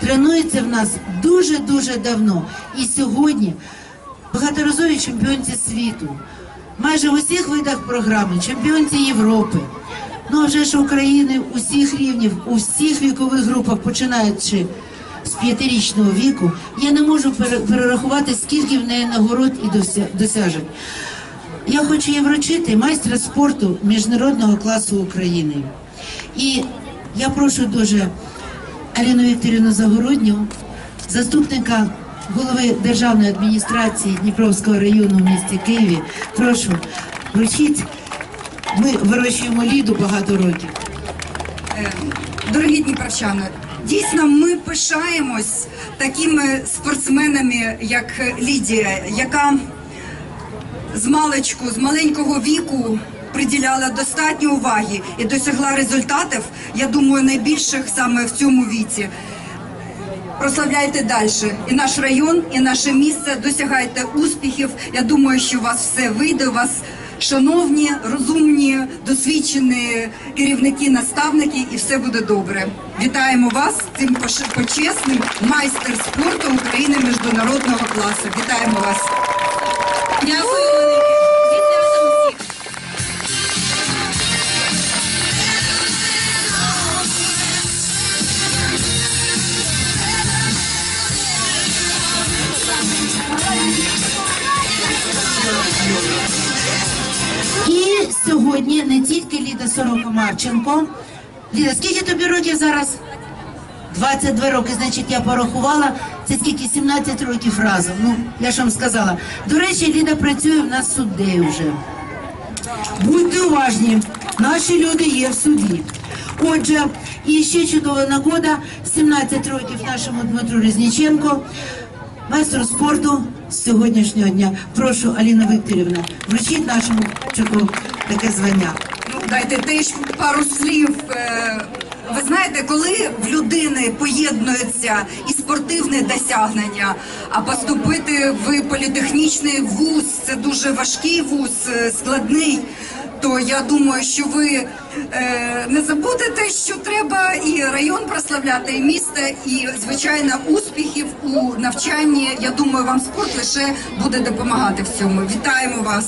тренується в нас дуже-дуже давно. І сьогодні багаторазові чемпіонці світу, майже в усіх видах програми, чемпіонці Європи. Ну а вже ж України усіх рівнів, у всіх вікових групах, починаючи з 5-річного віку, я не можу перерахувати, скільки в неї нагород і досяжень. Я хочу їй вручити майстра спорту міжнародного класу України. І я прошу дуже Аліну Вікторівну Загородню, заступника голови Державної адміністрації Дніпровського району в місті Києві, прошу, вручіть. Ми вирощуємо Ліду багато років. Дорогі дніпровчани, дійсно ми пишаємось такими спортсменами, як Лідія, яка з маленького віку приділяла достатньо уваги і досягла результатів, я думаю, найбільших саме в цьому віці. Прославляйте далі і наш район, і наше місце, досягайте успіхів. Я думаю, що у вас все вийде, у вас шановні, розумні, досвідчені керівники, наставники, і все буде добре. Вітаємо вас з цим почесним майстер спорту України міжнародного класу. Вітаємо вас. Дякую велике. Зі святом всіх. І сьогодні не тільки Ліда Сорока-Марченко. Ліда, скільки тобі років зараз? 22 роки, значить, я порахувала. Це скільки? 17 років разом. Ну, я ж вам сказала. До речі, Ліда працює в нас суддею вже. Будьте уважні, наші люди є в суді. Отже, і ще чудова нагода, 17 років нашому Дмитру Різніченко, майстру спорту з сьогоднішнього дня. Прошу, Аліна Вікторівна, вручіть нашому чоловіку таке звання. Ну, дайте теж пару слів. Ви знаєте, коли в людини поєднується і спортивне досягнення, а поступити в політехнічний вуз, це дуже важкий вуз, складний, то я думаю, що ви не забудете, що треба і район прославляти, і місто, і, звичайно, успіхів у навчанні. Я думаю, вам спорт лише буде допомагати в цьому. Вітаємо вас!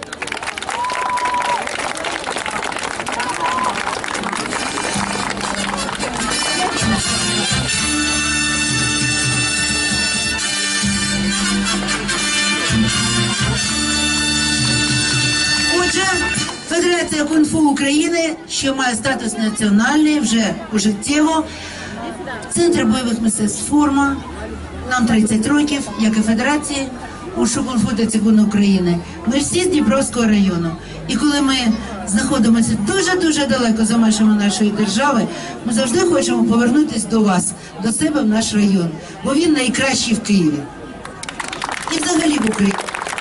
Отже, Федерація кунг-фу України, що має статус національний, вже пожиттєво. Центр бойових мистецтв «Форма». Нам 30 років, як і Федерації ушу кунг-фу та цигуну України. Ми всі з Дніпровського району. І коли ми знаходимося дуже-дуже далеко за межами нашої держави, ми завжди хочемо повернутися до вас, до себе в наш район, бо він найкращий в Києві. І взагалі в Україні.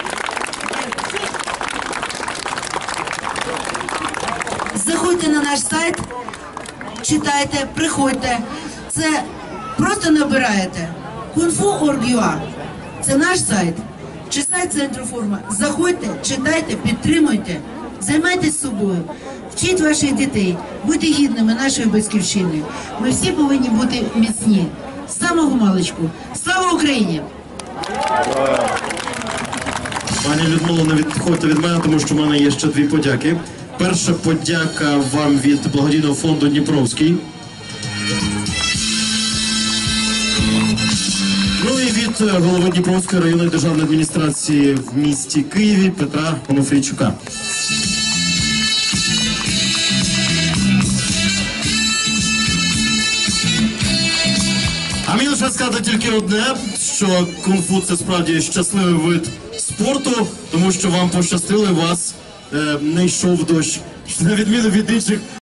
Заходьте на наш сайт, читайте, приходьте. Це просто набираєте kungfu.org.ua. Це наш сайт, чи сайт центру «Форма». Заходьте, читайте, підтримуйте, займайтесь собою, вчіть ваших дітей, будьте гідними нашої батьківщини. Ми всі повинні бути міцні. З самого маличку. Слава Україні! Пані Людмило, не відходьте від мене, тому що в мене є ще дві подяки. Перша подяка вам від благодійного фонду «Дніпровський». Ну і від голови Дніпровської районної державної адміністрації в місті Києві Петра Онуфрійчука. А мені лише сказати тільки одне, що кунг-фу – це справді щасливий вид спорту, тому що вам пощастило, вас не йшов дощ, на відміну від інших